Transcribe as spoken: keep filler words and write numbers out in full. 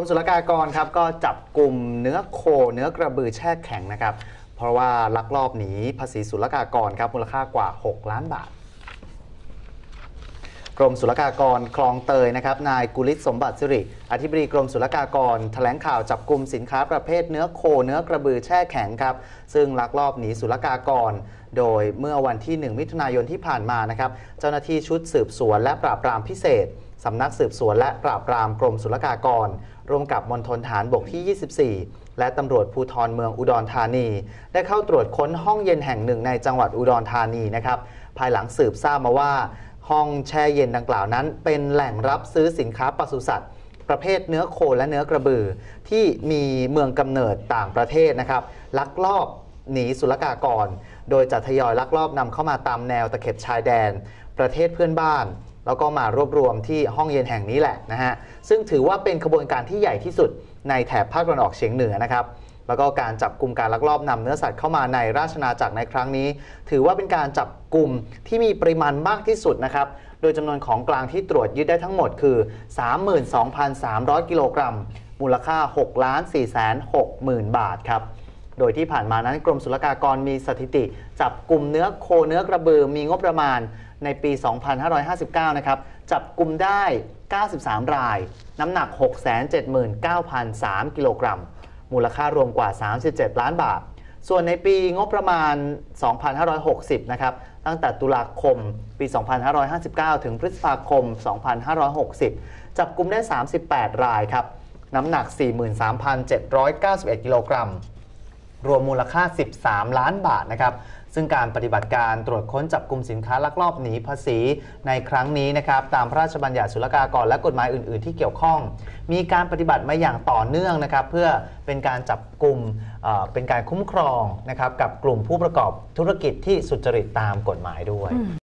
มศุลกากรครับก็จับกลุ่มเนื้อโคเนื้อกระบือแช่แข็งนะครับเพราะว่าลักลอบหนีภาษีศุลกากรครับมูลค่ากว่าหกล้านบาทกรมศุลกากรคลองเตยนะครับนายกุลิศสมบัติสิริอธิบดีกรมศุลกากรแถลงข่าวจับกลุ่มสินค้าประเภทเนื้อโคเนื้อกระบือแช่แข็งครับซึ่งลักลอบหนีศุลกากรโดยเมื่อวันที่หนึ่งมิถุนายนที่ผ่านมานะครับเจ้าหน้าที่ชุดสืบสวนและปราบปรามพิเศษสำนักสืบสวนและปราบปรามกรมศุลกากรร่วมกับมณฑลฐานบกที่ ยี่สิบสี่ และตำรวจภูธรเมืองอุดรธานีได้เข้าตรวจค้นห้องเย็นแห่งหนึ่งในจังหวัดอุดรธานีนะครับภายหลังสืบทราบมาว่าห้องแช่เย็นดังกล่าวนั้นเป็นแหล่งรับซื้อสินค้าปศุสัตว์ประเภทเนื้อโคและเนื้อกระบือที่มีเมืองกำเนิดต่างประเทศนะครับลักลอบหนีศุลกากรโดยจะทยอยลักลอบนำเข้ามาตามแนวตะเข็บชายแดนประเทศเพื่อนบ้านแล้วก็มารวบรวมที่ห้องเย็นแห่งนี้แหละนะฮะซึ่งถือว่าเป็นขบวนการที่ใหญ่ที่สุดในแถบภาคตะวันออกเฉียงเหนือนะครับแล้วก็การจับกลุ่มการลักลอบนำเนื้อสัตว์เข้ามาในราชอาณาจักรในครั้งนี้ถือว่าเป็นการจับกลุ่มที่มีปริมาณมากที่สุดนะครับโดยจำนวนของกลางที่ตรวจยึดได้ทั้งหมดคือ สามหมื่นสองพันสามร้อย กิโลกรัมมูลค่า หกล้านสี่แสนหกหมื่น บาทครับโดยที่ผ่านมานั้นกรมศุลกากรมีสถิติจับกลุ่มเนื้อโคเนื้อกระบือมีงบประมาณในปี สองพันห้าร้อยห้าสิบเก้า นะครับจับกลุ่มได้ เก้าสิบสาม รายน้ำหนัก หกแสนเจ็ดหมื่นเก้าพันสาม กิโลกรัมมูลค่ารวมกว่า สามสิบเจ็ด ล้านบาทส่วนในปีงบประมาณ สองพันห้าร้อยหกสิบ นะครับตั้งแต่ตุลาคมปี สองพันห้าร้อยห้าสิบเก้า ถึงพฤษภาคม สองพันห้าร้อยหกสิบ จับกลุ่มได้ สามสิบแปด รายครับน้ำหนัก สี่หมื่นสามพันเจ็ดร้อยเก้าสิบเอ็ด กิโลกรัมรวมมูลค่า สิบสาม ล้านบาทนะครับซึ่งการปฏิบัติการตรวจค้นจับกลุ่มสินค้าลักลอบหนีภาษีในครั้งนี้นะครับตามพระราชบัญญัติศุลกากรและกฎหมายอื่นๆที่เกี่ยวข้องมีการปฏิบัติมาอย่างต่อเนื่องนะครับเพื่อเป็นการจับกลุ่มเป็นการคุ้มครองนะครับกับกลุ่มผู้ประกอบธุรกิจที่สุจริตตามกฎหมายด้วย